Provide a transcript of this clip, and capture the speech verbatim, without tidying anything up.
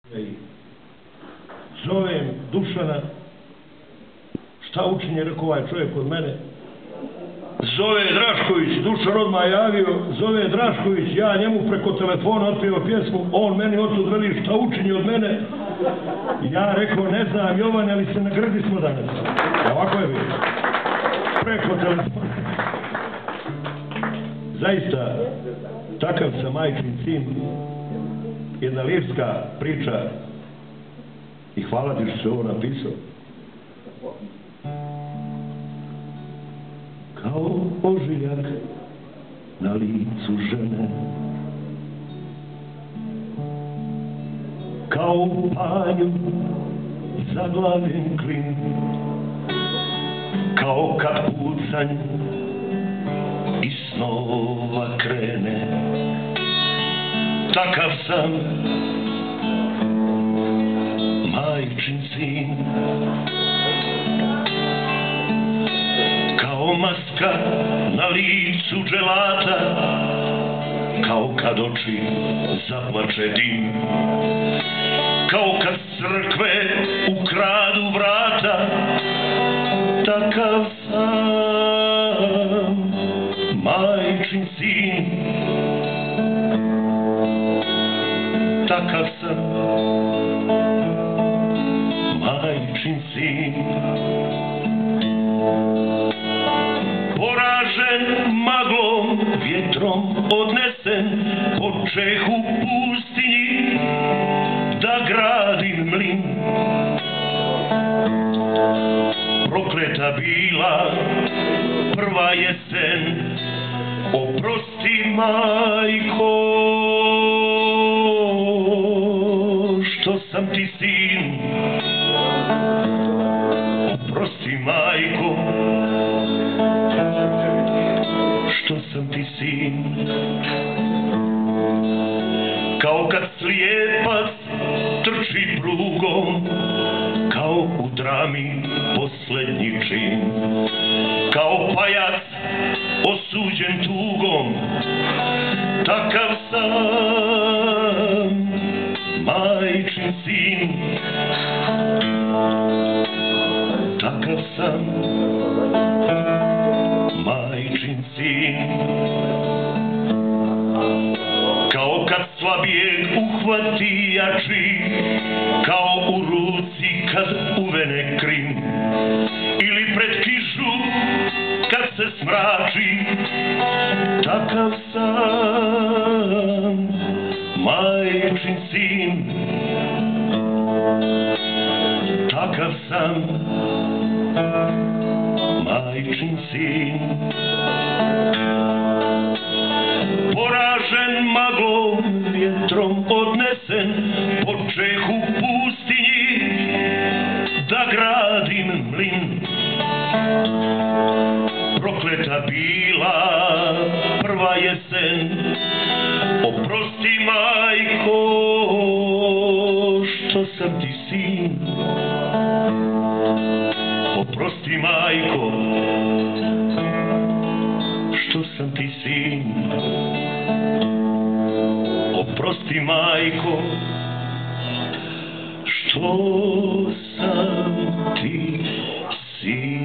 Zovem Dušana, šta učinje, rekao ovaj čovjek od mene. Zove Drašković, Dušan odmah javio, zove Drašković, ja njemu preko telefona otpio pjesmu, on meni otud veli šta učinje od mene. Ja rekao, ne znam Jovane, ali se nagrdi smo danas. Ovako je bilo. Preko telefona. Zaista, takav sam majčin sin, jedna lirska priča i hvala ti što se ovo napisao. Kao ožiljak na licu žene, kao u panju zaglavljen klin, kao kad pucanj i snova krene, takav sam majčin sin. Kao maska na licu dželata, kao kad oči zaplače dim, kao kad crkve ukradu vrata, takav sam majčin sin. Takav sam majčin sin. Poražen maglom, vjetrom odnesen, počeh u pustinji da gradim mlin. Prokleta bila prva jesen, oprosti majko što sam ti sin. Oprosti majko što sam ti sin. Kao kad slijepac trči prugom, kao u drami posljednji čin, kao pajac osuđen tugom, takav sam majčin sin. Takav sam majčin sin. Kao kad slabijeg uhvati jači, kao u ruci kad uvene krin, ili pred kišu kad se smrači, takav sam majčin sin. Takav sam majčin sin. Poražen maglom, vjetrom odnesen, počeh u pustinji da gradim mlin. Prokleta bila prva jesen, oprosti majko što sam ti sin. Oprosti majko što sam ti sin. Oprosti majko što sam ti sin.